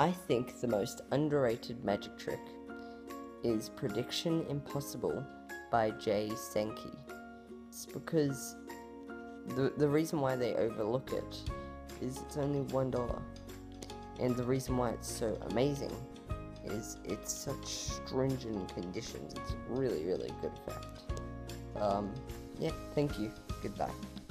I think the most underrated magic trick is Prediction Impossible by Jay Sankey. It's because the reason why they overlook it is it's only $1. And the reason why it's so amazing is it's such stringent conditions. It's really, really good effect. Yeah, thank you. Goodbye.